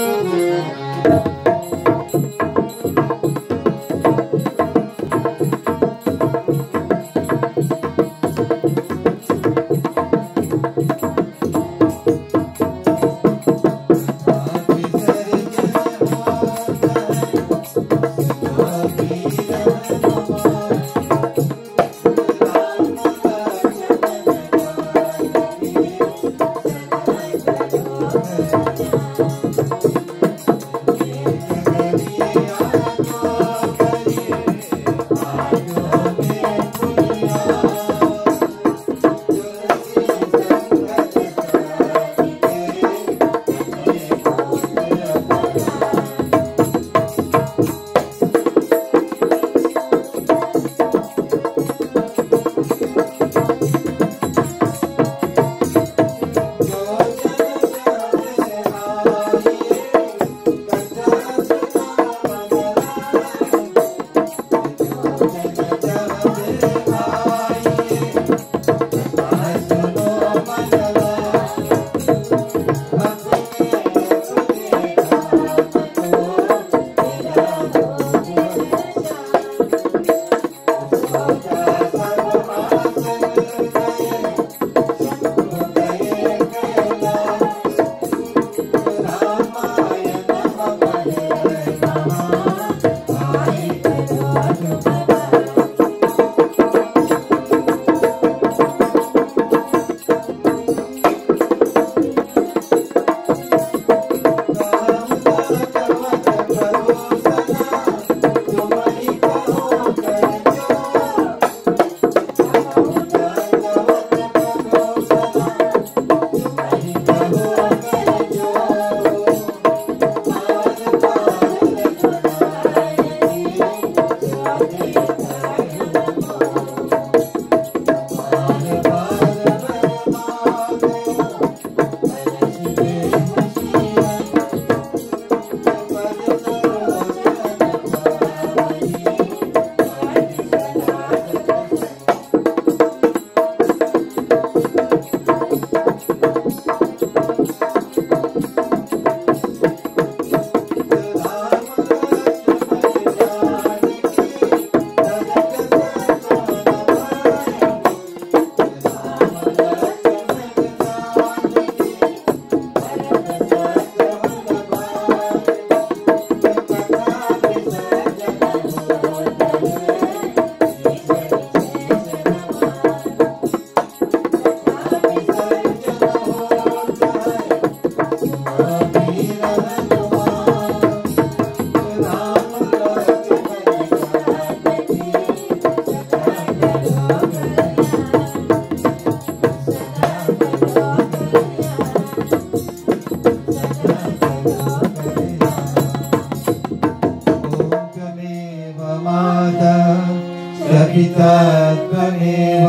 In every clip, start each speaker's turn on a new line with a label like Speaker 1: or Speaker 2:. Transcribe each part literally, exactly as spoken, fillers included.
Speaker 1: पिता त्वमेव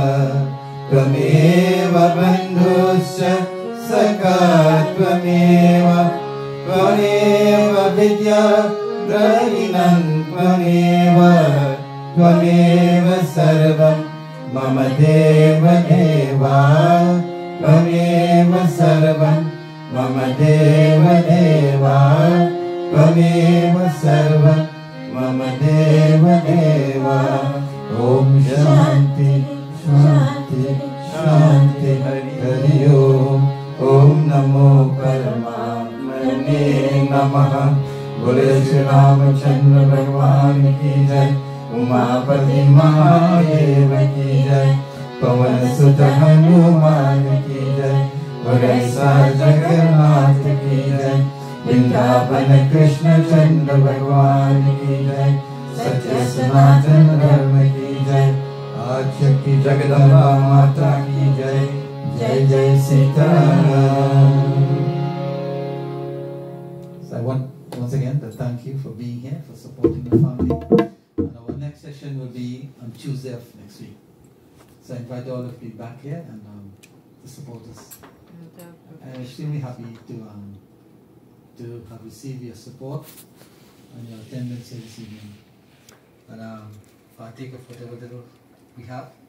Speaker 1: त्वमेव बन्धुश्च सखा त्वमेव त्वमेव विद्या द्रविणं त्वमेव त्वमेव सर्वं मम देव देवा त्वमेव सर्वं मम देव देवा त्वमेव सर्वं मम देव देवा। ओम शांति शांति शांति हरि ओम। ओम नमो परमात्मने नमः। बोले श्री रामचंद्र भगवान की जय। उमापति महादेव की जय। पवन सुत हनुमान की जय। वरसा जगन्नाथ की जय। वृंदावन कृष्ण चंद्र भगवान की जय। सत्य सनातन धर्म की जय। आद्यशक्ति जगदम्बा माता की जय। जय जय Sitaram.
Speaker 2: So I want once again to thank you for being here, for supporting the family. And our next session will be on Tuesday of next week. So I invite all of you back here and um, to support us. I'm extremely happy to um, to have received your support and your attendance here this evening. And um, partake of whatever little we have.